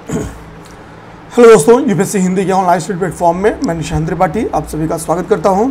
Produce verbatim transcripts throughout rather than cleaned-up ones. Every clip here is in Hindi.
हेलो दोस्तों, यूपीएससी हिंदी के ऑनलाइन स्टडी प्लेटफॉर्म में मैं निशांत त्रिपाठी आप सभी का स्वागत करता हूं।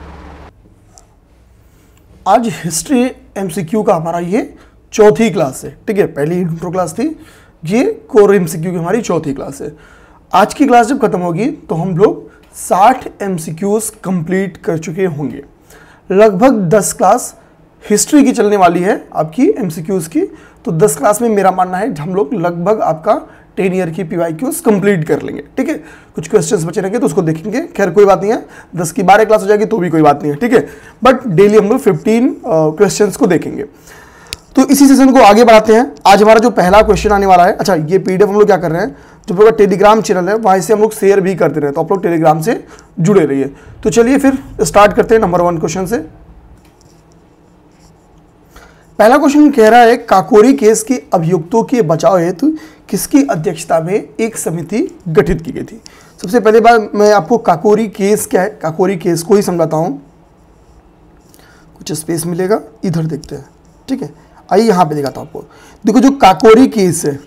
आज हिस्ट्री एमसीक्यू का हमारा ये चौथी क्लास है। ठीक है, पहली इंट्रो क्लास थी, ये कोर एमसीक्यू की हमारी चौथी क्लास है। आज की क्लास जब खत्म होगी तो हम लोग साठ एमसीक्यूज कंप्लीट कर चुके होंगे। लगभग दस क्लास हिस्ट्री की चलने वाली है आपकी एमसीक्यूज की, तो दस क्लास में मेरा मानना है हम लोग लगभग आपका टेन ईयर की पीवाईक्यूज कंप्लीट कर लेंगे। ठीक है, कुछ क्वेश्चंस बचे रहेंगे तो उसको देखेंगे, खैर कोई बात नहीं है, दस की बारह क्लास हो जाएगी तो भी कोई बात नहीं है। ठीक है, बट डेली हम लोग फिफ्टीन क्वेश्चंस को देखेंगे। तो इसी सेशन को आगे बढ़ाते हैं। आज हमारा जो पहला क्वेश्चन आने वाला है, अच्छा ये पीडीएफ हम लोग क्या कर रहे हैं, जो लोग टेलीग्राम चैनल है वहाँ से हम लोग शेयर भी करते रहे, तो आप लोग टेलीग्राम से जुड़े रहिए। तो चलिए फिर स्टार्ट करते हैं नंबर वन क्वेश्चन से। पहला क्वेश्चन कह रहा है, काकोरी केस के अभियुक्तों के बचाव हेतु किसकी अध्यक्षता में एक समिति गठित की गई थी। सबसे पहले बार मैं आपको काकोरी केस क्या है, काकोरी केस को ही समझाता हूं। कुछ स्पेस मिलेगा, इधर देखते हैं। ठीक है, आइए यहां पे दिखाता हूं आपको। देखो जो काकोरी केस है,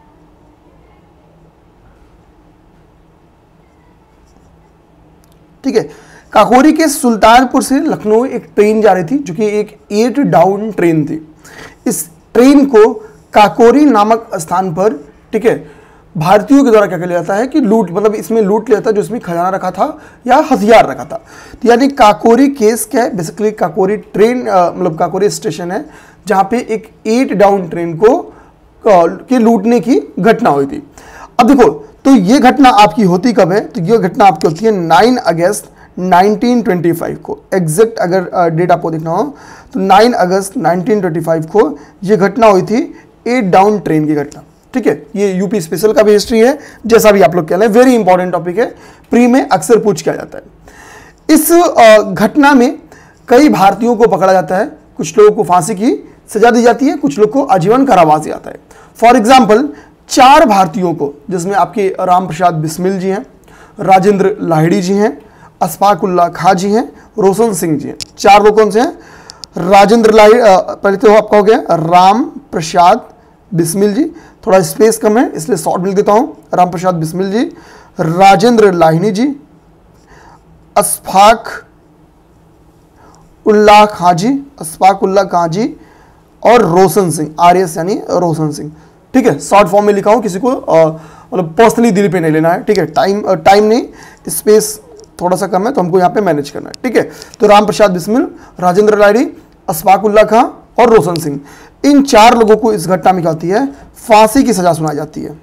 ठीक है, काकोरी के सुल्तानपुर से लखनऊ एक ट्रेन जा रही थी जो कि एक एट डाउन ट्रेन थी। इस ट्रेन को काकोरी नामक स्थान पर, ठीक है, भारतीयों के द्वारा क्या किया जाता है कि लूट, मतलब इसमें लूट लिया था, जो इसमें खजाना रखा था या हथियार रखा था। तो यानी काकोरी केस क्या है, बेसिकली काकोरी ट्रेन मतलब काकोरी स्टेशन है जहां पे एक एट डाउन ट्रेन को के लूटने की घटना हुई थी। अब देखो, तो ये घटना आपकी होती कब है, तो ये घटना आपकी होती है नाइन अगस्त नाइनटीन ट्वेंटी फाइव को। एग्जैक्ट अगर डेट आपको देखना हो तो नाइन अगस्त नाइनटीन ट्वेंटी फाइव को ये घटना हुई थी, एट डाउन ट्रेन की घटना। ठीक है, ये यूपी स्पेशल का भी हिस्ट्री है, जैसा भी आप लोग कह रहे हैं, वेरी इंपॉर्टेंट टॉपिक है, प्री में अक्सर पूछ किया जाता है। इस घटना में कई भारतीयों को पकड़ा जाता है, कुछ लोगों को फांसी की सजा दी जाती है, कुछ लोग को आजीवन कारावास दिया जाता है। फॉर एग्जाम्पल चार भारतीयों को, जिसमें आपके राम प्रसाद बिस्मिल जी हैं, राजेंद्र लाहिड़ी जी हैं, अशफाक उल्ला खां जी हैं, रोशन सिंह जी हैं। चार लोग कौन से हैं, राजेंद्र लाहिड़ी, पहले तो आपका हो गया राम प्रसाद बिस्मिल जी, थोड़ा स्पेस कम है इसलिए शॉर्ट मिल देता हूं, राम प्रसाद बिस्मिल जी, राजेंद्र लाहिड़ी जी, अशफाक उल्ला खां जी, अशफाक उल्ला खां जी और रोशन सिंह, आर एस यानी रोशन सिंह। ठीक है, शॉर्ट फॉर्म में लिखा हूं, किसी को मतलब पर्सनली दिल पे नहीं लेना है। ठीक है, टाइम टाइम नहीं, स्पेस थोड़ा सा कम है तो हमको यहाँ पे मैनेज करना है। ठीक है, तो राम प्रसाद बिस्मिल, राजेंद्र लाहिड़ी, अशफाक उल्ला खां और रोशन सिंह, इन चार लोगों को इस घटना में क्या होती है, फांसी की सजा सुनाई जाती है।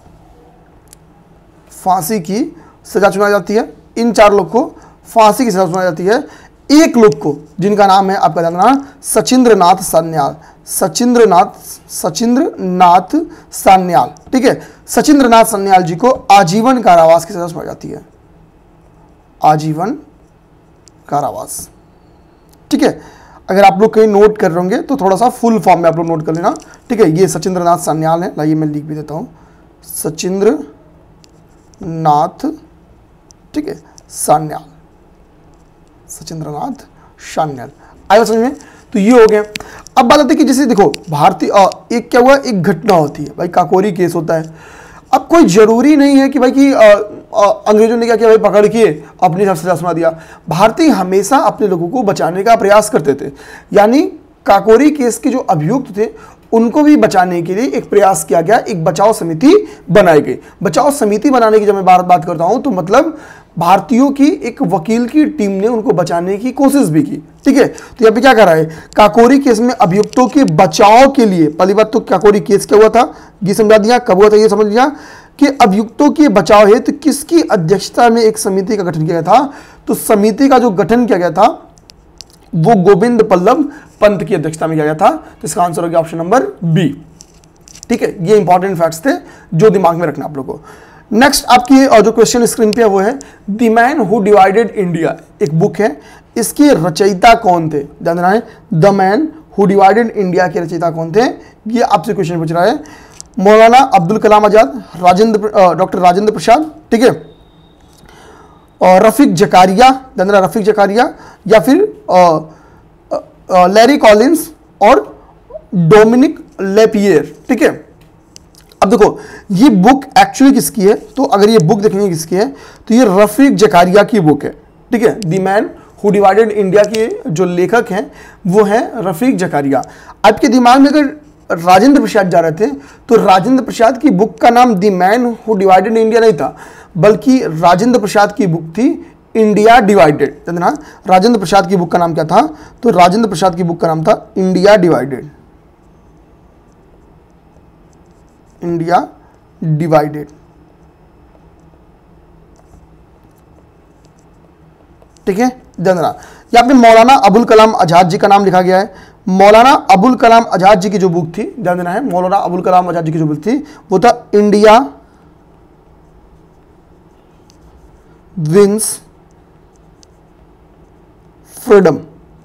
फांसी की सजा सुनाई जाती है, इन चार लोग को फांसी की सजा सुनाई जाती है। एक लोग को, जिनका नाम है आपका जानना, सचिंद्र नाथ सान्याल, सचिंद्र नाथ सचिंद्र नाथ सान्याल। ठीक है, सचिंद्र नाथ सान्याल जी को आजीवन कारावास की सजा सुनाई जाती है, आजीवन कारावास। ठीक है, अगर आप लोग कहीं नोट कर रहे होंगे तो थोड़ा सा फुल फॉर्म में आप लोग नोट कर लेना। ठीक है, ये सचिंद्र नाथ सान्याल है, लाइए मैं लिख भी देता हूं, सचिंद्र नाथ, ठीक है, सान्याल, सचिंद्र नाथ सान्याल। आया समझ में? तो ये हो गया। अब बात आती है कि जैसे देखो भारतीय एक क्या हुआ, एक घटना होती है भाई, काकोरी केस होता है। अब कोई जरूरी नहीं है कि भाई कि अंग्रेजों ने क्या किया भाई, पकड़ के अपने हिसाब से सजा सुना दिया। भारतीय हमेशा अपने लोगों को बचाने का प्रयास करते थे, यानी काकोरी केस के जो अभियुक्त थे उनको भी बचाने के लिए एक प्रयास किया गया, एक बचाव समिति बनाई गई। बचाव समिति बनाने की जब मैं बात बात करता हूं तो मतलब भारतीयों की एक वकील की टीम ने उनको बचाने की कोशिश भी की। ठीक है, तो यहाँ पे क्या कर रहा है, काकोरी केस में अभियुक्तों के बचाव के लिए, पहली बात तो काकोरी केस क्या हुआ था ये समझा दिया, कब हुआ था ये समझ लिया, कि अभियुक्तों के बचाव हेतु तो किसकी अध्यक्षता में एक समिति का गठन किया गया था। तो समिति का जो गठन किया गया था वो गोविंद पल्लव पंत की अध्यक्षता में किया गया था। तो इसका आंसर हो गया ऑप्शन नंबर बी। ठीक है, ये इंपॉर्टेंट फैक्ट्स थे जो दिमाग में रखना आप लोगों को। नेक्स्ट आपकी जो क्वेश्चन स्क्रीन पे है वो है, the man who divided India, एक बुक है, इसके रचयिता कौन थे, ध्यान देना है, the man who divided India के रचयिता कौन थे, ये आपसे क्वेश्चन पूछ रहा है। मौलाना अब्दुल कलाम आजाद, राजेंद्र डॉक्टर राजेंद्र प्रसाद, ठीक है, और रफीक जकारिया, ध्यान देना रफीक जकारिया, या फिर लैरी कॉलिंस और डोमिनिक लेपियर। ठीक है, अब देखो ये बुक एक्चुअली किसकी है, तो अगर ये बुक देखेंगे किसकी है तो ये रफीक जकारिया की बुक है, ठीक है। The man who divided India के जो लेखक हैं वो हैं रफीक जकारिया। आपके दिमाग में अगर राजेंद्र प्रसाद जा रहे थे तो राजेंद्र प्रसाद की बुक का नाम the man who divided India नहीं था, बल्कि राजेंद्र प्रसाद की बुक थी इंडिया डिवाइडेड। ना राजेंद्र प्रसाद की बुक का नाम क्या था, तो राजेंद्र प्रसाद की बुक का नाम था इंडिया डिवाइडेड, इंडिया डिवाइडेड, ठीक है। ध्यान देना यहाँ पे मौलाना अबुल कलाम आजाद जी का नाम लिखा गया है। मौलाना अबुल कलाम आजाद जी की जो बुक थी, ध्यान देना है, मौलाना अबुल कलाम आजाद जी की जो बुक थी वो था इंडिया विंस फ्रीडम,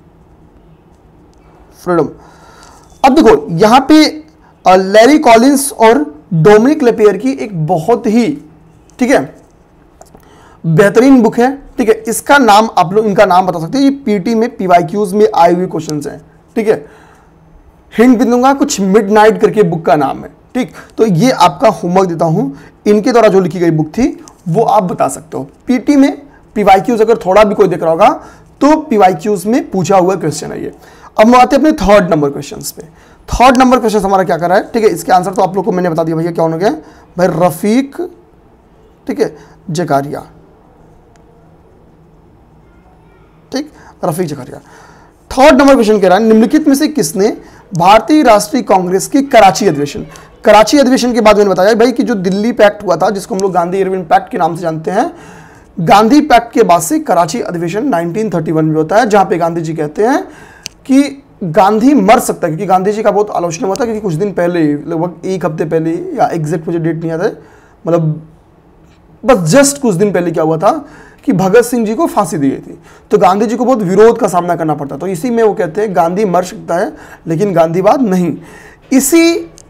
फ्रीडम। अब देखो यहां पे लैरी कॉलिंस और डोमिनिक लेपियर की एक बहुत ही, ठीक है, बेहतरीन बुक है, ठीक है। इसका नाम आप लोग इनका नाम बता सकते हैं, ये पीटी में पीवाईक्यूज में आए हुए क्वेश्चंस हैं, ठीक है। हिंट भी दूंगा, कुछ मिडनाइट करके बुक का नाम है, ठीक। तो ये आपका होमवर्क देता हूं, इनके द्वारा जो लिखी गई बुक थी वो आप बता सकते हो। पीटी में पीवाईक्यूज अगर थोड़ा भी कोई देख रहा होगा तो पीवाईक्यूज में पूछा हुआ क्वेश्चन है ये। अब हम आते हैं अपने थर्ड नंबर क्वेश्चन पे। थर्ड नंबर क्वेश्चन हमारा क्या कर रहा है, ठीक है। इसके आंसर तो आप लोग को मैंने बता दिया भैया क्या होने गया भाई, रफीक, ठीक है, जकारिया, ठीक, Rafiq Zakaria. Third number question कह रहा है निम्नलिखित में से किसने भारतीय राष्ट्रीय कांग्रेस की कराची अधिवेशन, कराची अधिवेशन के बाद मैंने बताया भाई कि जो दिल्ली पैक्ट हुआ था जिसको हम लोग गांधी इरविन पैक्ट के नाम से जानते हैं, गांधी पैक्ट के बाद से कराची अधिवेशन नाइनटीन थर्टी वन में होता है, जहां पे गांधी जी कहते हैं कि गांधी मर सकता है, क्योंकि गांधी जी का बहुत आलोचना हुआ था, क्योंकि कुछ दिन पहले, लगभग एक हफ्ते पहले, या एग्जैक्ट मुझे डेट नहीं याद है, मतलब बस जस्ट कुछ दिन पहले क्या हुआ था कि भगत सिंह जी को फांसी दी गई थी, तो गांधी जी को बहुत विरोध का सामना करना पड़ता। तो इसी में वो कहते हैं गांधी मर सकता है लेकिन गांधीवाद नहीं। इसी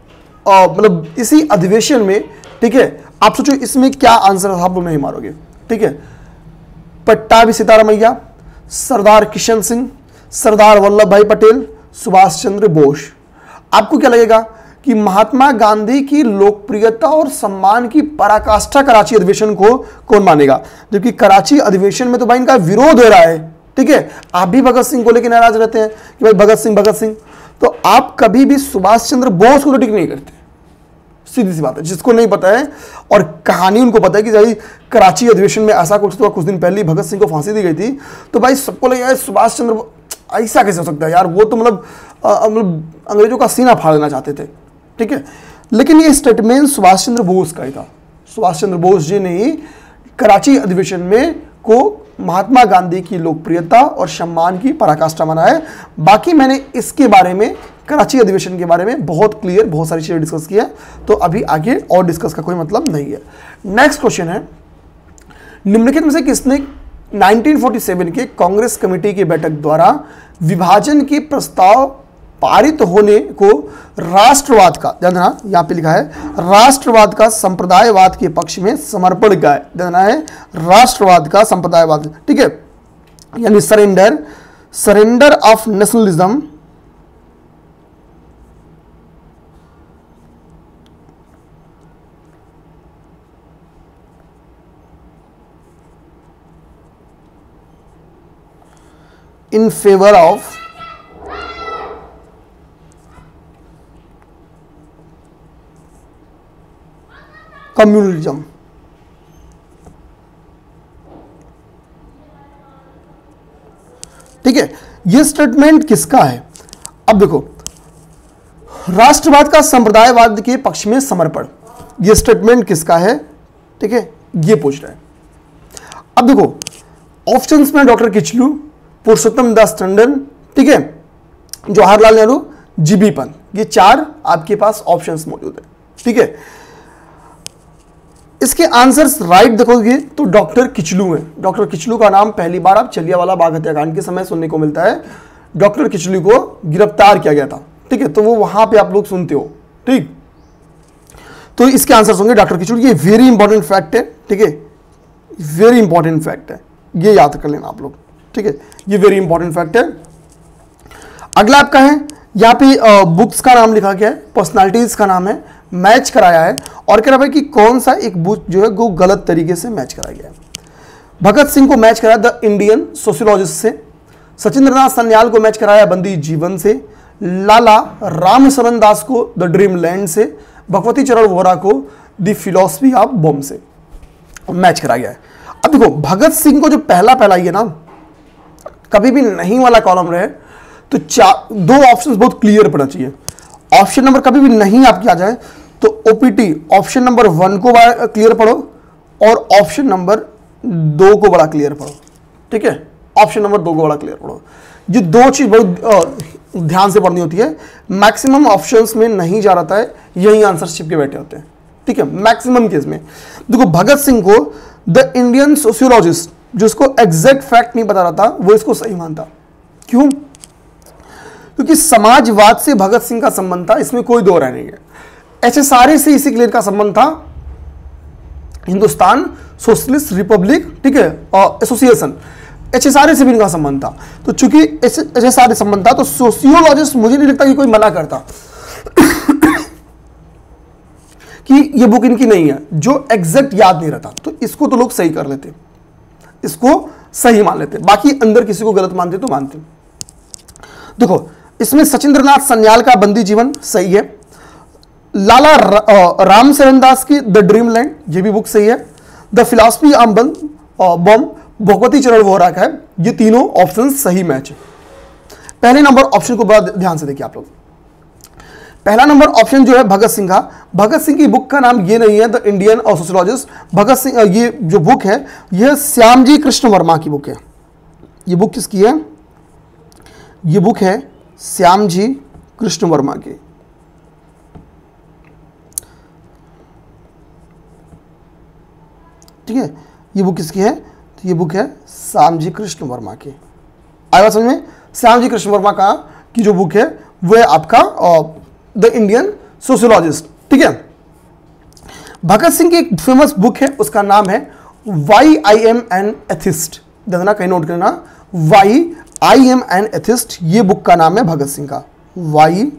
मतलब इसी अधिवेशन में, ठीक है, आप सोचो इसमें क्या आंसर आप लोग नहीं मारोगे, ठीक है। पट्टाभी सीतारामैया, सरदार किशन सिंह, सरदार वल्लभ भाई पटेल, सुभाष चंद्र बोस। आपको क्या लगेगा कि महात्मा गांधी की लोकप्रियता और सम्मान की पराकाष्ठा कराची अधिवेशन को कौन मानेगा, जबकि कराची अधिवेशन में तो भाई इनका विरोध हो रहा है, ठीक है। आप भी भगत सिंह को लेकर नाराज रहते हैं कि भाई भगत सिंह भगत सिंह, तो आप कभी भी सुभाष चंद्र बोस को टिक नहीं करते, सीधी सी बात है। जिसको नहीं पता है और कहानी उनको पता है कि भाई कराची अधिवेशन में ऐसा कुछ, तो कुछ दिन पहले भगत सिंह को फांसी दी गई थी, तो भाई सबको लगे सुभाष चंद्र ऐसा कैसे हो सकता है यार, वो तो मतलब मतलब अंग्रेजों का सीना फाड़ देना चाहते थे, ठीक है। लेकिन ये स्टेटमेंट सुभाष चंद्र बोस का ही था। सुभाष चंद्र बोस जी ने ही कराची अधिवेशन में को महात्मा गांधी की लोकप्रियता और सम्मान की पराकाष्ठा माना है। बाकी मैंने इसके बारे में, कराची अधिवेशन के बारे में बहुत क्लियर बहुत सारी चीजें डिस्कस की है, तो अभी आगे और डिस्कस का कोई मतलब नहीं है। नेक्स्ट क्वेश्चन है निम्नलिखित में से किसने नाइनटीन फोर्टी सेवन के कांग्रेस कमेटी की बैठक द्वारा विभाजन के प्रस्ताव पारित होने को राष्ट्रवाद का, ध्यान देना यहां पे लिखा है राष्ट्रवाद का संप्रदायवाद के पक्ष में समर्पण किया है, ध्यान देना है राष्ट्रवाद का संप्रदायवाद, ठीक है, यानी surrender surrender of nationalism in favor of communalism. ठीक है, यह स्टेटमेंट किसका है? अब देखो, राष्ट्रवाद का संप्रदायवाद के पक्ष में समर्पण, यह स्टेटमेंट किसका है? ठीक है, यह पूछ रहा है। अब देखो ऑप्शंस में डॉक्टर किचलू, पुरुषोत्तम दास टंडन, ठीक है, जवाहरलाल नेहरू, जीबी पंत, ये चार आपके पास ऑप्शंस मौजूद है। ठीक है, इसके आंसर्स राइट देखोगे तो डॉक्टर किचलू है। डॉक्टर किचलू का नाम पहली बार आप जलियांवाला बाग हत्याकांड के समय सुनने को मिलता है। डॉक्टर किचलू को गिरफ्तार किया गया था, ठीक है, तो वो वहां पे आप लोग सुनते हो। ठीक, तो इसके आंसर्स होंगे डॉक्टर किचलू। ये वेरी इंपॉर्टेंट फैक्ट है, ठीक है, वेरी इंपॉर्टेंट फैक्ट है, ये याद कर लेना आप लोग। ठीक है, ये वेरी इंपॉर्टेंट फैक्ट है। अगला आपका है, यहाँ पे बुक्स का नाम लिखा गया है, पर्सनालिटीज का नाम है मैच कराया है और कह रहा है कि कौन सा एक बुक जो है वो गलत तरीके से मैच कराया गया है। भगत सिंह को मैच कराया द इंडियन सोशियोलॉजिस्ट से, सचिंद्रनाथ सन्याल को मैच कराया बंदी जीवन से, लाला रामशरण दास को द ड्रीम लैंड से, भगवती चरण वोरा को द फिलॉसफी ऑफ बॉम्ब से मैच कराया गया है। अब देखो भगत सिंह को जो पहला पहला ये ना कभी भी नहीं वाला कॉलम रहे तो चार दो ऑप्शंस बहुत क्लियर पड़ना चाहिए। ऑप्शन नंबर कभी भी नहीं आपकी आ जाए तो ओपीटी ऑप्शन नंबर वन को बड़ा क्लियर पढ़ो और ऑप्शन नंबर दो को बड़ा क्लियर पढ़ो, ठीक है। ऑप्शन नंबर दो को बड़ा क्लियर पढ़ो। ये दो चीज बहुत ध्यान से पढ़नी होती है। मैक्सिमम ऑप्शंस में नहीं जा रहा है, यही आंसर चिपके बैठे होते हैं, ठीक है। मैक्सिमम केस में देखो भगत सिंह को द इंडियन सोशियोलॉजिस्ट जिसको एग्जैक्ट फैक्ट नहीं बता रहा था वो इसको सही मानता। क्यों? क्योंकि समाजवाद से भगत सिंह का संबंध था, इसमें कोई दो राय नहीं है। ऐसे सारे से इसी क्लियर का संबंध था हिंदुस्तान सोशलिस्ट रिपब्लिक, ठीक है, एसोसिएशन, ऐसे सारे से भी इनका संबंध था। तो चूंकि ऐसे ऐसे सारे संबंध था तो सोशियोलॉजिस्ट मुझे नहीं लगता कि कोई मना करता कि ये बुक इनकी नहीं है, जो एग्जैक्ट याद नहीं रहता तो इसको तो लोग सही कर लेते, इसको सही मान लेते, बाकी अंदर किसी को गलत मानते तो मानते। देखो इसमें सचिंद्रनाथ सन्याल का बंदी जीवन सही है, लाला रामशरण दास की द ड्रीम लैंड ये भी बुक सही है, the philosophy of bomb Bhagwati Charan Vohra का है। ये तीनों ऑप्शन सही मैच है। पहले नंबर ऑप्शन को बड़ा ध्यान से देखिए आप लोग। पहला नंबर ऑप्शन जो है भगत सिंह का, भगत सिंह की बुक का नाम ये नहीं है the Indian sociologist. Bhagat Singh ये जो बुक है यह श्यामजी कृष्ण वर्मा की बुक है। ये बुक किसकी है? ये बुक है श्यामजी कृष्ण वर्मा की। ठीक है, ये बुक किसकी है? तो ये बुक है श्यामजी कृष्ण वर्मा की। आया समझ में? श्यामजी कृष्ण वर्मा का की जो बुक है वो है आपका द इंडियन सोशियोलॉजिस्ट, ठीक है। भगत सिंह की एक फेमस बुक है उसका नाम है why I am an atheist. देखना कहीं नोट करना, why I am an atheist, ये बुक का नाम है भगत सिंह का। Why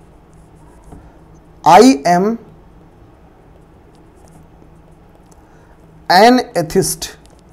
I am an atheist,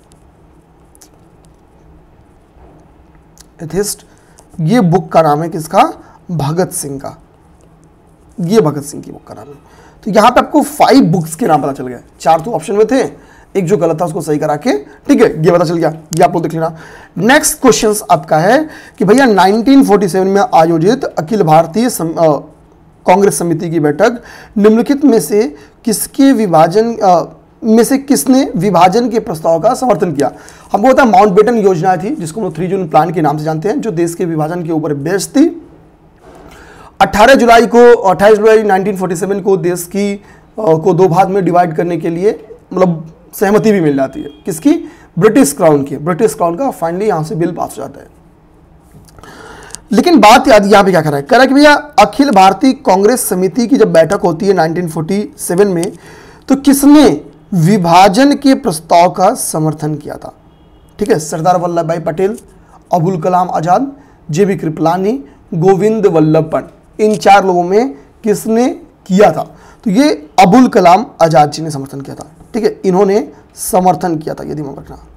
atheist ये बुक का नाम है किसका? भगत सिंह का। ये भगत सिंह की बुक का नाम है। तो यहां पे आपको फाइव बुक्स के नाम पता चल गया। चार तो ऑप्शन में थे, एक जो गलत था उसको सही करा के, ठीक है, ये पता चल गया। ये आप लोग देख लेना। नेक्स्ट क्वेश्चन आपका है कि भैया नाइनटीन फोर्टी सेवन में आयोजित अखिल भारतीय कांग्रेस समिति की बैठक निम्नलिखित में से किसके विभाजन आ, में से किसने विभाजन के प्रस्ताव का समर्थन किया? हमको पता है माउंटबेटन योजना थी जिसको हम थ्री जून प्लान के नाम से जानते हैं, जो देश के विभाजन के ऊपर बेस्ड थी। अठारह जुलाई को अट्ठाईस जुलाई नाइनटीन फोर्टी सेवन को देश की को दो भाग में डिवाइड करने के लिए मतलब सहमति भी मिल जाती है। किसकी? ब्रिटिश क्राउन की। ब्रिटिश क्राउन का फाइनली यहां से बिल पास हो जाता है। लेकिन बात याद यहां पे क्या कर रहा है? कह रहा है कि भैया अखिल भारतीय कांग्रेस समिति की जब बैठक होती है नाइनटीन फोर्टी सेवन में तो किसने विभाजन के प्रस्ताव का समर्थन किया था? ठीक है, सरदार वल्लभ भाई पटेल, अबुल कलाम आजाद, जेबी कृपलानी, गोविंद वल्लभ पंत, इन चार लोगों में किसने किया था? तो ये अबुल कलाम आजाद जी ने समर्थन किया था। ठीक है, इन्होंने समर्थन किया था, यदि दिमाग रखना,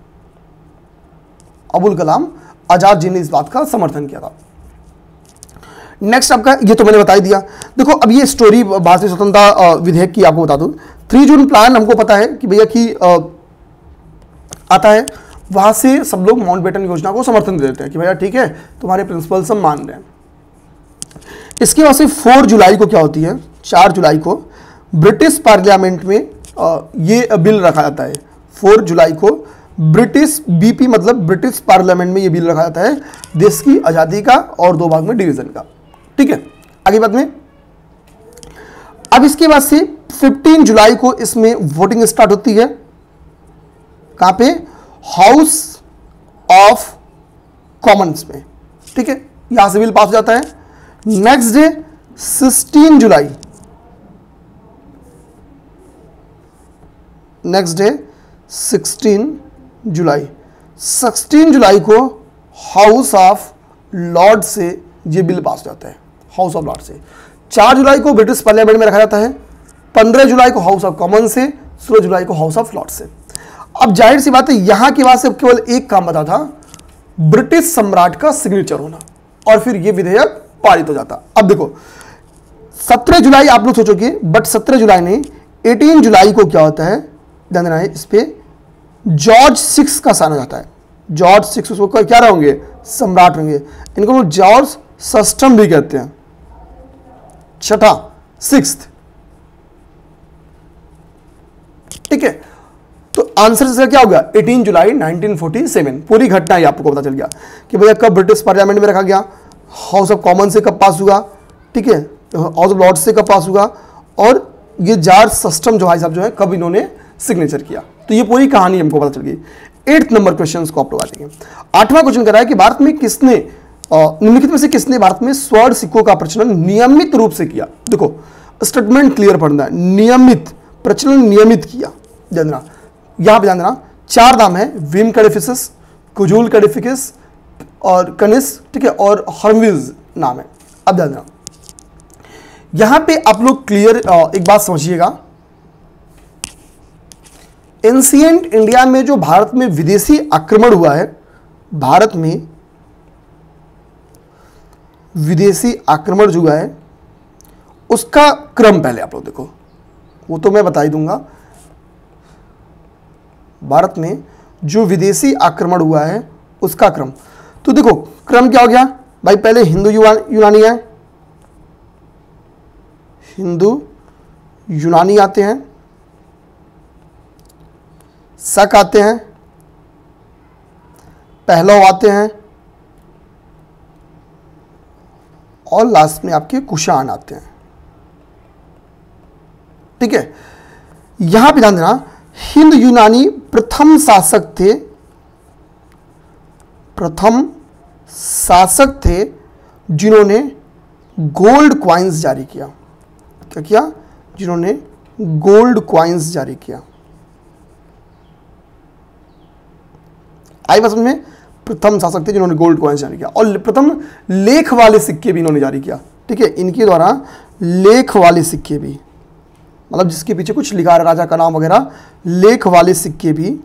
अबुल कलाम आजाद जी ने इस बात का समर्थन किया था। नेक्स्ट आपका ये तो मैंने बता ही दिया। देखो अब ये स्टोरी भारतीय स्वतंत्रता विधेयक की आपको बता दूं। थ्री जून प्लान हमको पता है कि भैया की आता है, वहां से सब लोग माउंटबेटन योजना को समर्थन दे देते हैं कि भैया ठीक है तुम्हारे प्रिंसिपल्स हम मान रहे हैं। इसके बाद से फोर जुलाई को क्या होती है? चार जुलाई को ब्रिटिश पार्लियामेंट में ये बिल रखा जाता है। फोर जुलाई को ब्रिटिश बीपी मतलब ब्रिटिश पार्लियामेंट में ये बिल रखा जाता है देश की आज़ादी का और दो भाग में डिवीजन का। ठीक है, आगे बात में अब इसके बाद से पंद्रह जुलाई को इसमें वोटिंग स्टार्ट होती है। कहां पे? हाउस ऑफ कॉमन्स में। ठीक है, यहां से बिल पास हो जाता है। नेक्स्ट डे सोलह जुलाई, नेक्स्ट डे सोलह जुलाई, सोलह जुलाई को हाउस ऑफ लॉर्ड से ये बिल पास हो जाता है, हाउस ऑफ लॉर्ड से। चार जुलाई को ब्रिटिश पार्लियामेंट में रखा जाता है, पंद्रह जुलाई को हाउस ऑफ कॉमन से, सोलह जुलाई को हाउस ऑफ लॉर्ड से। अब जाहिर सी बात है यहां के बाद से केवल एक काम बता था, ब्रिटिश सम्राट का सिग्नेचर होना, और फिर यह विधेयक पारित हो जाता। अब देखो सत्रह जुलाई आप लोग सोचोगे, बट सत्रह जुलाई नहीं, अठारह जुलाई को क्या होता है, ध्यान देना है इस पे, जॉर्ज सिक्स का साइन हो जाता है। जॉर्ज सिक्स उसको क्या रहेंगे, सम्राट होंगे। इनको लोग जॉर्ज सस्टम भी कहते हैं, छठा सिक्स्थ, ठीक है। तो आंसर इसका क्या होगा, अठारह जुलाई उन्नीस सौ सैंतालीस। पूरी घटना ही आपको पता चल गया कि भैया कब ब्रिटिश पार्लियामेंट में रखा गया, हाउस ऑफ कॉमन से कब पास हुआ, ठीक है, हाउस ऑफ लॉर्ड्स से कब पास हुआ, और ये जॉर्ज सस्टम जो भाई साहब जो है कब इन्होंने सिग्नेचर किया। तो ये पूरी कहानी हमको पता चल गई। एट्थ नंबर क्वेश्चन को आप लोग आएंगे। आठवां क्वेश्चन कह रहा है कि भारत में किसने, निम्नलिखित में से किसने भारत में स्वर्ण सिक्कों का प्रचलन नियमित रूप से किया। देखो स्टेटमेंट क्लियर पढ़ना है, नियमित, प्रचलन नियमित किया। ध्यान देना, यहां पे ध्यान देना, चार नाम है, विम कैडिफिसिस, कुजूल कैडिफिकस और कनिस, ठीक है, और हर्मिज नाम है। अब ध्यान देना, यहां पे आप लोग क्लियर एक बात समझिएगा, एंशिएंट इंडिया में जो भारत में विदेशी आक्रमण हुआ है, भारत में विदेशी आक्रमण जो हुआ है उसका क्रम पहले आप लोग देखो, वो तो मैं बता ही दूंगा। भारत में जो विदेशी आक्रमण हुआ है उसका क्रम, तो देखो क्रम क्या हो गया भाई, पहले हिंदू यूनानी है, हिंदू यूनानी आते हैं, शक आते हैं, पहलव आते हैं, और लास्ट में आपके कुषाण आते हैं, ठीक है। यहां पे ध्यान देना, हिंद यूनानी प्रथम शासक थे, प्रथम शासक थे जिन्होंने गोल्ड क्वाइंस जारी किया। क्या किया, जिन्होंने गोल्ड क्वाइंस जारी किया। आई बात समझ में, प्रथम शासक थे जिन्होंने गोल्ड कॉइन्स जारी किया, और प्रथम लेख वाले सिक्के भी इन्होंने जारी किया, ठीक है। इनके द्वारा लेख वाले सिक्के भी, मतलब जिसके पीछे कुछ लिखा है, राजा का नाम वगैरह, लेख वाले सिक्के भी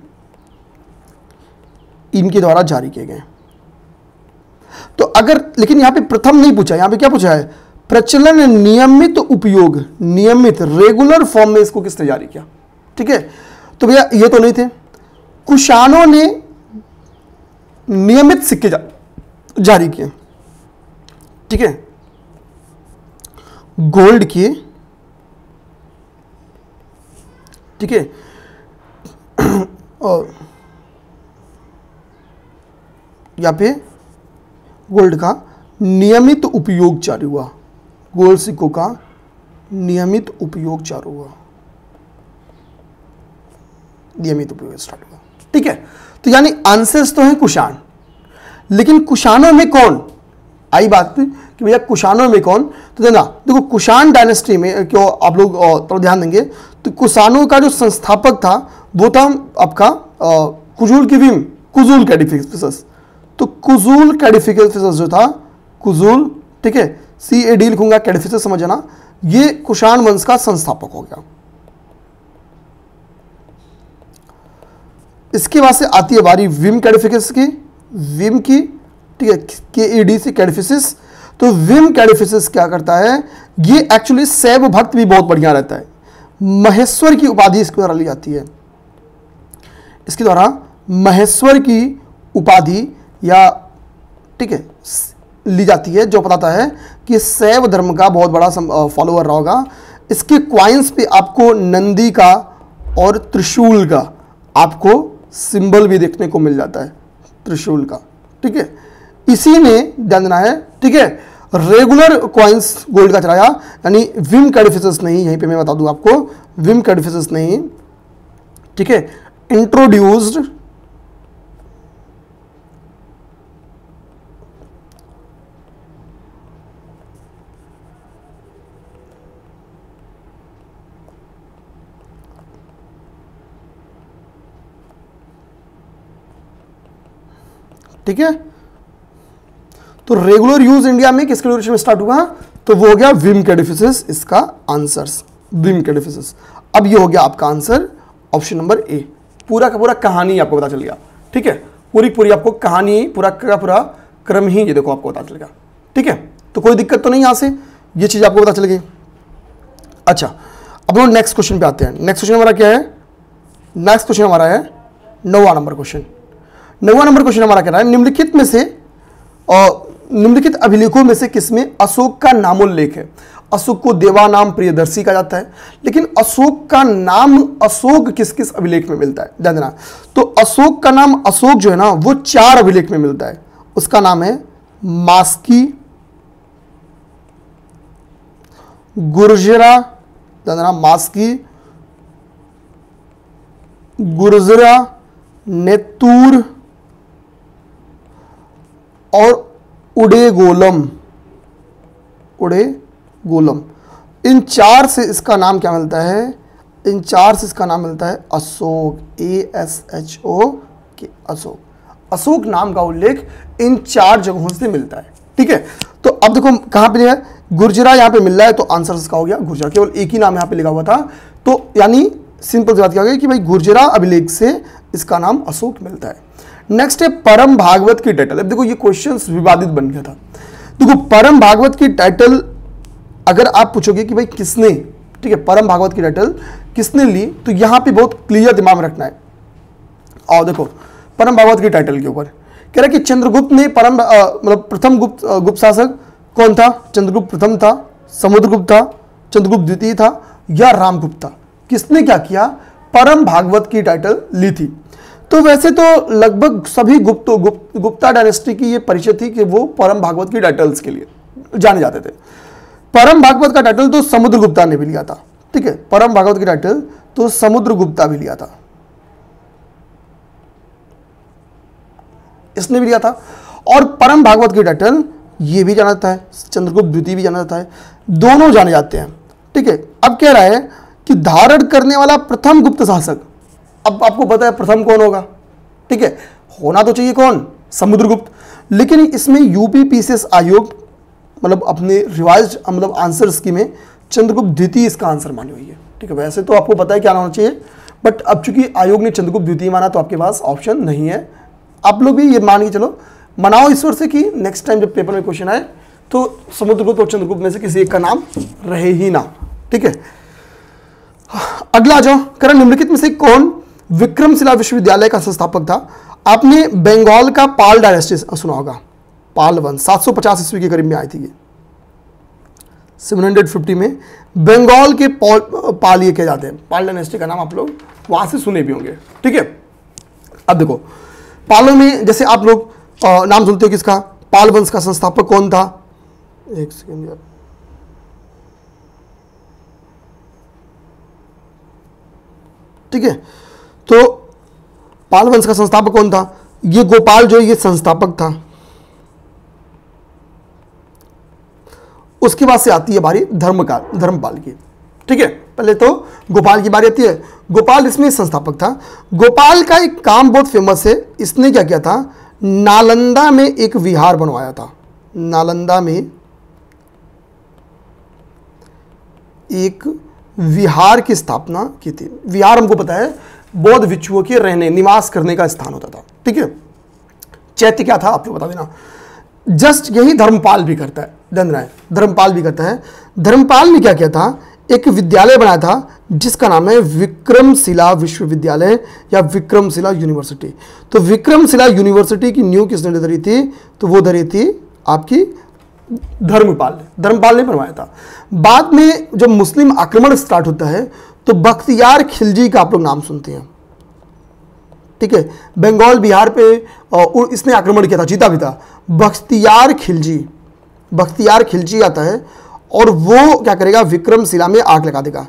इनके द्वारा जारी किए गए। तो अगर, लेकिन यहां पे प्रथम नहीं पूछा, यहां पे क्या पूछा है, प्रचलन नियमित उपयोग, नियमित रेगुलर फॉर्म में इसको किसने जारी किया, ठीक है। तो भैया ये तो नहीं थे, कुषाणों ने नियमित सिक्के जा, जारी किए, ठीक है, गोल्ड के, ठीक है, और यहां पे गोल्ड का नियमित उपयोग जारी हुआ, गोल्ड सिक्कों का नियमित उपयोग चालू हुआ, नियमित उपयोग स्टार्ट हुआ, ठीक है। तो यानी आंसर्स तो हैं कुषाण, लेकिन कुषाणों में कौन, आई बात कि भैया कुषाणों में कौन, तो देना देखो कुषाण डायनेस्टी में क्यों आप लोग तो ध्यान देंगे, तो कुषाणों का जो संस्थापक था वो था आपका कुजूल की विम, कुजूल कैडिफिकस। तो कुजूल कैडिफिकस जो था, कुजूल, ठीक है, सी ए डी लिखूंगा, कैडिफिकस समझना, ये कुषाण वंश का संस्थापक हो गया। इसके बाद से आती है बारी विम कैडिफिकस की, विम की, ठीक है, के ई डी से कैडिफिसिस। तो विम कैडिफिसिस क्या करता है, ये एक्चुअली शैव भक्त भी बहुत बढ़िया रहता है, महेश्वर की उपाधि इसके द्वारा ली जाती है, इसके द्वारा महेश्वर की उपाधि या, ठीक है, ली जाती है, जो बताता है कि शैव धर्म का बहुत बड़ा फॉलोअर रहा होगा। इसके क्वाइंस पे आपको नंदी का और त्रिशूल का आपको सिंबल भी देखने को मिल जाता है, त्रिशूल का, ठीक है। इसी ने ध्यान देना है, ठीक है, रेगुलर क्वाइंस गोल्ड का चलाया, यानी विम कैडिफिसिस नहीं, यहीं पे मैं बता दूं आपको, विम कैडिफिसिस नहीं, ठीक है, इंट्रोड्यूस्ड ठीक है। तो रेगुलर यूज इंडिया में किसके ड्यूरेशन में स्टार्ट हुआ, तो वो हो गया विम कैडिफिसिस इसका आंसर, विम कैडिफिसिस। अब ये हो गया आपका आंसर ऑप्शन नंबर ए। पूरा का पूरा कहानी आपको पता चल गया, ठीक है, पूरी पूरी आपको कहानी, पूरा का पूरा क्रम ही ये देखो आपको पता चल गया, ठीक है। तो कोई दिक्कत तो नहीं यहां से, ये चीज आपको पता चल गई। अच्छा, अब हम नेक्स्ट क्वेश्चन पे आते हैं। नेक्स्ट क्वेश्चन हमारा क्या है? नेक्स्ट क्वेश्चन हमारा है नौवां नंबर क्वेश्चन। नौवां नंबर क्वेश्चन हमारा कह रहा है निम्नलिखित में से और निम्नलिखित अभिलेखों में से किसमें अशोक का नामोल्लेख है? अशोक को देवा नाम प्रियदर्शी कहा जाता है, लेकिन अशोक का नाम अशोक किस किस अभिलेख में मिलता है? ध्यान देना। तो अशोक का नाम अशोक जो है ना वो चार अभिलेख में मिलता है। उसका नाम है मास्की, गुर्जरा, ध्यान देना, मास्की, गुर्जरा, नेतूर और उडेगोलम, उडेगोलम। इन चार से इसका नाम क्या मिलता है? इन चार से इसका नाम मिलता है Ashok, A S H O K, Ashok. Ashok नाम का उल्लेख इन चार जगहों से मिलता है, ठीक है। तो अब देखो कहां पे है, गुर्जरा यहां पे मिल रहा है, तो आंसर इसका हो गया गुर्जरा। केवल एक ही नाम यहां पे लिखा हुआ था, तो यानी सिंपल सी बात क्या हो गई कि भाई गुर्जरा अभिलेख से इसका नाम अशोक मिलता है। नेक्स्ट है परम भागवत की टाइटल। अब देखो ये क्वेश्चन विवादित बन गया था। देखो परम भागवत की टाइटल अगर आप पूछोगे कि भाई किसने, ठीक है, परम भागवत की टाइटल किसने ली, तो यहां पे बहुत क्लियर दिमाग में रखना है। और देखो परम भागवत की टाइटल के ऊपर कह रहा है कि चंद्रगुप्त ने परम मतलब प्रथम गुप्त गुप्त शासक कौन था? चंद्रगुप्त प्रथम था, समुद्रगुप्त था, चंद्रगुप्त द्वितीय था या रामगुप्त था? किसने क्या किया? परम भागवत की टाइटल ली थी। तो वैसे तो लगभग सभी गुप्त गुप्त गुप्ता डायनेस्टी की ये परिचय थी कि वो परम भागवत की टाइटल्स के लिए जाने जाते थे। परम भागवत का टाइटल तो समुद्रगुप्ता ने भी लिया था, ठीक है, परम भागवत की टाइटल तो समुद्रगुप्ता भी लिया था, इसने भी लिया था। और परम भागवत की टाइटल ये भी जाना जाता है, चंद्रगुप्त द्वितीय भी जाना जाता है, दोनों जाने जाते हैं, ठीक है। अब कह रहा है कि धारण करने वाला प्रथम गुप्त शासक, अब आपको पता है प्रथम कौन होगा, ठीक है, होना तो चाहिए कौन? समुद्रगुप्त। लेकिन इसमें यूपी पीसीएस आयोग मतलब अपने रिवाइज मतलब आंसर स्कीम में चंद्रगुप्त द्वितीय इसका आंसर मानी हुई है, ठीक है। वैसे तो आपको पता है क्या होना चाहिए, बट अब चूंकि आयोग ने चंद्रगुप्त द्वितीय माना तो आपके पास ऑप्शन नहीं है। आप लोग भी ये मान के चलो, मनाओ ईश्वर से कि नेक्स्ट टाइम जब पेपर में क्वेश्चन आए तो समुद्रगुप्त और चंद्रगुप्त में से किसी एक का नाम रहे ही ना, ठीक है। अगला जो करण निम्नलिखित में से कौन विक्रमशिला विश्वविद्यालय का संस्थापक था? आपने बंगाल का पाल डायनेस्टी सुना होगा, पाल वंश सात सौ पचास ईस्वी के करीब में आई थी ये, सात सौ पचास में बंगाल के पाल पाल ये कहे जाते हैं, पाल डायनेस्टी का नाम आप लोग वहां से सुने भी होंगे, ठीक है। अब देखो पालों में जैसे आप लोग नाम सुनते हो किसका, पाल वंश का संस्थापक कौन था? एक सेकेंड यार, ठीक है। तो पाल वंश का संस्थापक कौन था? ये गोपाल जो ये संस्थापक था। उसके बाद से आती है बारी धर्मकाल धर्मपाल की, ठीक है। पहले तो गोपाल की बारी आती है। गोपाल इसमें संस्थापक था। गोपाल का एक काम बहुत फेमस है, इसने क्या किया था? नालंदा में एक विहार बनवाया था। नालंदा में एक विहार की स्थापना की थी। विहार हमको पता है बौद्ध भिक्षुओं के रहने निवास करने का स्थान होता था, ठीक है। चैत्य क्या था आपको बता देना। जस्ट यही धर्मपाल भी करता है, ध्यान है, धर्मपाल भी करता है। धर्मपाल ने क्या किया था? एक विद्यालय बनाया था जिसका नाम है विक्रमशिला विश्वविद्यालय या विक्रमशिला यूनिवर्सिटी। तो विक्रमशिला यूनिवर्सिटी की नींव किसने धरी थी? तो वो धरी थी आपकी धर्मपाल ने, धर्मपाल ने बनवाया था। बाद में जब मुस्लिम आक्रमण स्टार्ट होता है तो बख्तियार खिलजी का आप लोग नाम सुनते हैं, ठीक है। बंगाल बिहार पे इसने आक्रमण किया था, जीता भी था। बख्तियार खिलजी, बख्तियार खिलजी आता है और वो क्या करेगा? विक्रमशिला में आग लगा देगा,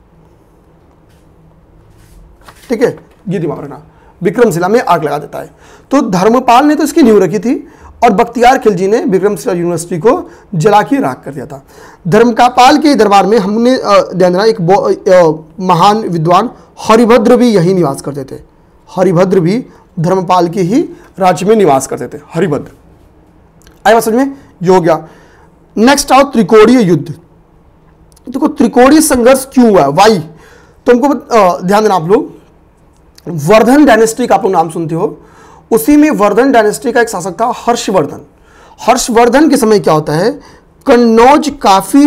ठीक है। ये दिमाग रखना, विक्रमशिला में आग लगा देता है। तो धर्मपाल ने तो इसकी नींव रखी थी और बख्तियार खिलजी ने विक्रमशिला यूनिवर्सिटी को जला के राख कर दिया था। धर्मपाल के दरबार में हमने ध्यान देना एक महान विद्वान हरिभद्र भी यही निवास करते थे। हरिभद्र भी धर्मपाल के ही राज्य में निवास करते थे, हरिभद्र। आया बात समझ में? ये हो गया। नेक्स्ट आओ त्रिकोणीय युद्ध। देखो त्रिकोणीय संघर्ष क्यों हुआ, वाई, तो हमको अ, ध्यान देना आप लोग, वर्धन डायनेस्टी का आप लोग नाम सुनते हो, उसी में वर्धन डायनेस्टी का एक शासक था हर्षवर्धन। हर्षवर्धन के समय क्या होता है, कन्नौज काफी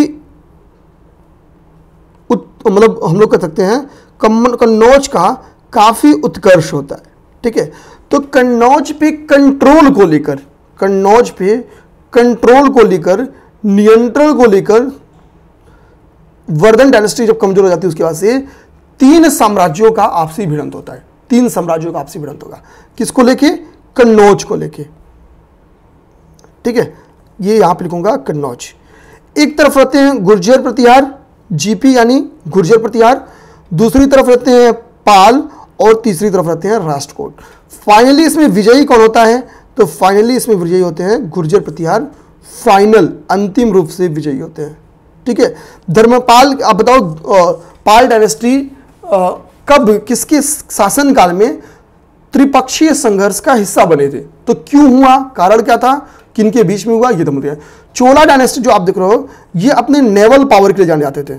मतलब हम लोग कह सकते हैं कन्नौज का काफी उत्कर्ष होता है, ठीक है। तो कन्नौज पे कंट्रोल को लेकर, कन्नौज पे कंट्रोल को लेकर, नियंत्रण को लेकर वर्धन डायनेस्टी जब कमजोर हो जाती है उसके बाद से तीन साम्राज्यों का आपसी भिड़ंत होता है। तीन साम्राज्यों का आपसी भिड़ंत होगा, किसको लेके, कन्नौज को लेके, ठीक है। ये यहां पे लिखूंगा कन्नौज। एक तरफ रहते हैं गुर्जर प्रतिहार, जीपी यानी गुर्जर प्रतिहार, दूसरी तरफ रहते हैं पाल और तीसरी तरफ रहते हैं राष्ट्रकूट। फाइनली इसमें विजयी कौन होता है, तो फाइनली इसमें विजयी होते हैं गुर्जर प्रतिहार, फाइनल अंतिम रूप से विजयी होते हैं, ठीक है। धर्मपाल, आप बताओ पाल डायनेस्टी कब किसके शासन काल में त्रिपक्षीय संघर्ष का हिस्सा बने थे, तो क्यों हुआ, कारण क्या था, किनके बीच में हुआ, ये तो मुद्दा है। चोला डायनेस्टी जो आप देख रहे हो ये अपने नेवल पावर के लिए जाने जाते थे,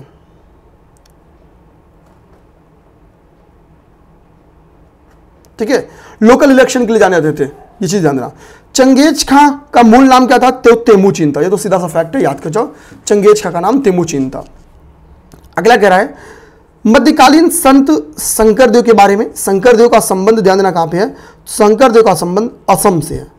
ठीक है, लोकल इलेक्शन के लिए जाने जाते थे, ये चीज ध्यान देना। चंगेज खां का मूल नाम क्या था, तो तेमुचिन था, ये तो सीधा सा फैक्ट है, याद कर जाओ, चंगेज खां का नाम तेमुचिन था। अगला कह रहा है मध्यकालीन संत शंकरदेव के बारे में। शंकरदेव का संबंध ध्यान देना कहां पे है, शंकरदेव का संबंध असम से है,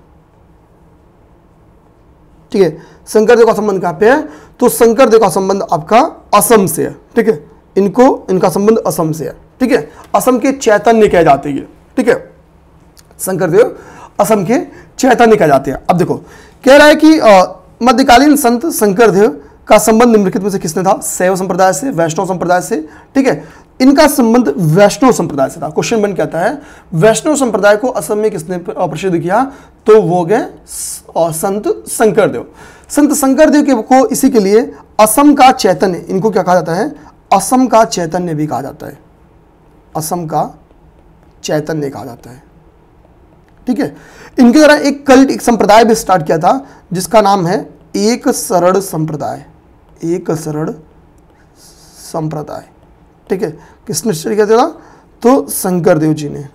ठीक है। शंकरदेव का संबंध कहां पे है, तो शंकरदेव का संबंध आपका असम से है, ठीक है। इनको इनका संबंध असम से है, ठीक है। असम के चैतन्य कहे जाते हैं, ठीक है। शंकरदेव असम के चैतन्य कहे जाते हैं। अब देखो कह रहा है कि मध्यकालीन संत शंकरदेव का संबंध निम्नलिखित में से किसने था, शैव संप्रदाय से, वैष्णव संप्रदाय से, ठीक है। इनका संबंध वैष्णव संप्रदाय से था। क्वेश्चन बन कहता है वैष्णव संप्रदाय को असम में किसने प्रसिद्ध किया, तो वो गए संत शंकरदेव। संत शंकरदेव के को इसी के लिए असम का चैतन्य, इनको क्या कहा जाता है, असम का चैतन्य भी कहा जाता है, असम का चैतन्य कहा जाता है, ठीक है। इनके द्वारा एक कल्ट, एक संप्रदाय भी स्टार्ट किया था जिसका नाम है एक शरण संप्रदाय, एक शरण संप्रदाय, ठीक है। किसने स्टार्ट किया था, तो शंकरदेव जी ने,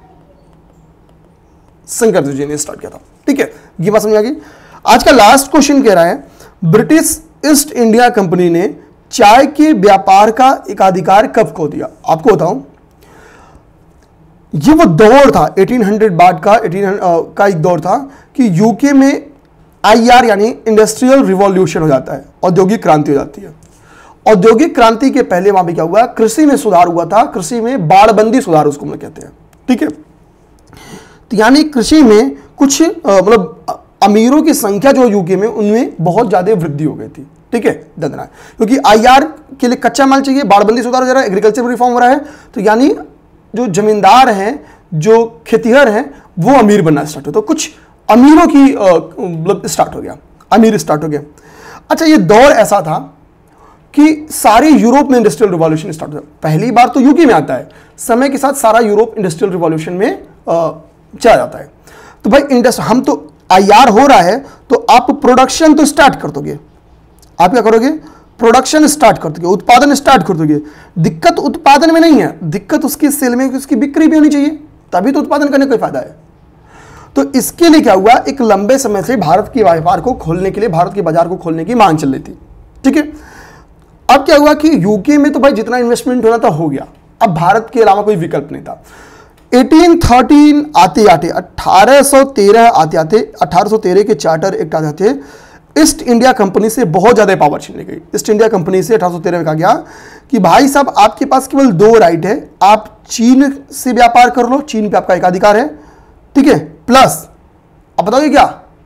शंकरदेव जी ने स्टार्ट किया था, ठीक है। ये बात समझ आ गई। आज का लास्ट क्वेश्चन कह रहा है ब्रिटिश ईस्ट इंडिया कंपनी ने चाय के व्यापार का एकाधिकार कब खो दिया। आपको बताऊं ये वो दौर था अठारह सौ बाद का अठारह का एक दौर था कि यूके में आईआर यानी इंडस्ट्रियल रिवॉल्यूशन हो जाता है, औद्योगिक क्रांति हो जाती है। औद्योगिक क्रांति के पहले वहां पे क्या हुआ, कृषि में सुधार हुआ था, कृषि में बाड़बंदी सुधार उसको हम कहते हैं, ठीक है। तो यानी कृषि में कुछ मतलब अमीरों की संख्या जो यूके में उनमें बहुत ज्यादा वृद्धि हो गई थी, ठीक है। धन्यवाद। क्योंकि आईआर के लिए कच्चा माल चाहिए, बाड़बंदी सुधार हो रहा है, एग्रीकल्चर रिफॉर्म हो रहा है, तो यानी जो जमींदार हैं, जो खेतीहर हैं, वो अमीर बनना स्टार्ट हो, तो कुछ अमीरों की मतलब स्टार्ट हो गया, अमीर स्टार्ट हो गया। अच्छा ये दौर ऐसा था कि सारे यूरोप में इंडस्ट्रियल रिवॉल्यूशन स्टार्ट हो, पहली बार तो यूके में आता है, समय के साथ सारा यूरोप इंडस्ट्रियल रिवॉल्यूशन में चला जाता है। तो भाई इंडस्ट्री, हम तो आईआर हो रहा है तो आप प्रोडक्शन तो स्टार्ट कर दोगे, आप क्या करोगे, प्रोडक्शन स्टार्ट कर दोगे, उत्पादन स्टार्ट कर दोगे। दिक्कत उत्पादन में नहीं है, दिक्कत उसकी सेल में, उसकी बिक्री भी होनी चाहिए, तभी तो उत्पादन करने का फायदा है। तो इसके लिए क्या हुआ, एक लंबे समय से भारत के व्यापार को खोलने के लिए, भारत के बाजार को खोलने की मांग चल रही थी, ठीक है। अब क्या हुआ कि यूके में तो भाई जितना इन्वेस्टमेंट होना था हो गया, अब भारत के अलावा कोई विकल्प नहीं था। अठारह सौ तेरह आते आते अठारह सौ तेरह आते आते अठारह सौ तेरह के चार्टर एक्ट आ जाते ईस्ट इंडिया कंपनी से बहुत ज्यादा पावर छीन ली गई। ईस्ट इंडिया कंपनी से अठारह सौ तेरह में कहा गया कि भाई साहब आपके पास केवल दो राइट है, आप चीन से व्यापार कर लो, चीन पे आपका एकाधिकार है, ठीक है, प्लस अब बताओगे क्या,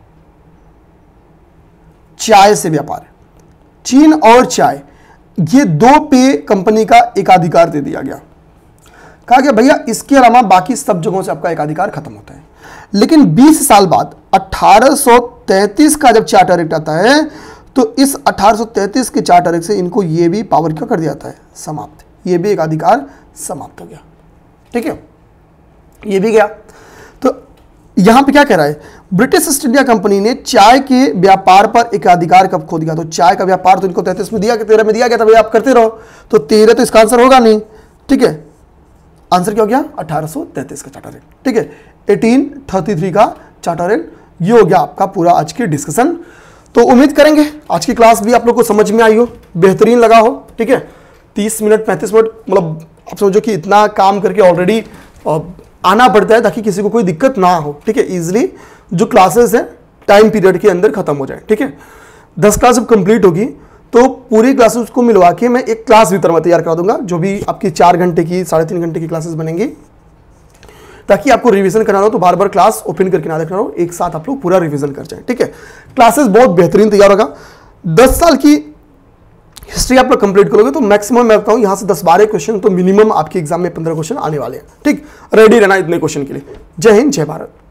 चाय से व्यापार, चीन और चाय, ये दो पे कंपनी का एकाधिकार दे दिया गया। कहा गया भैया इसके अलावा बाकी सब जगहों से आपका एकाधिकार खत्म होता है। लेकिन बीस साल बाद अठारह सौ तैंतीस का जब चार्टर एक्ट आता है तो इस अठारह सौ तैंतीस के चार्टर एक्ट से इनको ये भी पावर क्या कर दिया जाता है, समाप्त, ये भी एक अधिकार समाप्त हो गया, ठीक है, ये भी गया। तो यहां पे क्या कह रहा है, ब्रिटिश ईस्ट इंडिया कंपनी ने चाय के व्यापार पर एकाधिकार कब खो दिया। तो चाय का व्यापार तो इनको तैंतीस में दिया, तेरह में दिया गया था, भाई आप करते रहो, तो तेरह तो इसका आंसर होगा नहीं, ठीक है। आंसर क्या हो गया, अठारह सौ तैंतीस का चार्टर एक्ट, ठीक है, अठारह सौ तैंतीस का चार्टर एक्ट। ये हो गया आपका पूरा आज की डिस्कशन। तो उम्मीद करेंगे आज की क्लास भी आप लोग को समझ में आई हो, बेहतरीन लगा हो, ठीक है। तीस मिनट पैंतीस मिनट मतलब आप समझो कि इतना काम करके ऑलरेडी आना पड़ता है ताकि किसी को कोई दिक्कत ना हो, ठीक है। इजीली जो क्लासेस हैं टाइम पीरियड के अंदर खत्म हो जाए, ठीक है। दस क्लास जब कंप्लीट होगी तो पूरी क्लासेस को मिलवा के मैं एक क्लास भीतर में तैयार करा दूंगा, जो भी आपकी चार घंटे की साढ़े तीन घंटे की क्लासेस बनेंगी, ताकि आपको रिवीजन करना हो तो बार बार क्लास ओपन करके ना देखना हो, एक साथ आप लोग पूरा रिवीजन कर जाए, ठीक है। क्लासेस बहुत बेहतरीन तैयार होगा। दस साल की हिस्ट्री आप लोग कंप्लीट करोगे तो मैक्सिमम मैं बताऊं यहां से दस बारह क्वेश्चन तो मिनिमम आपके एग्जाम में पंद्रह क्वेश्चन आने वाले हैं, ठीक। रेडी रहना इतने क्वेश्चन के लिए। जय हिंद, जय भारत।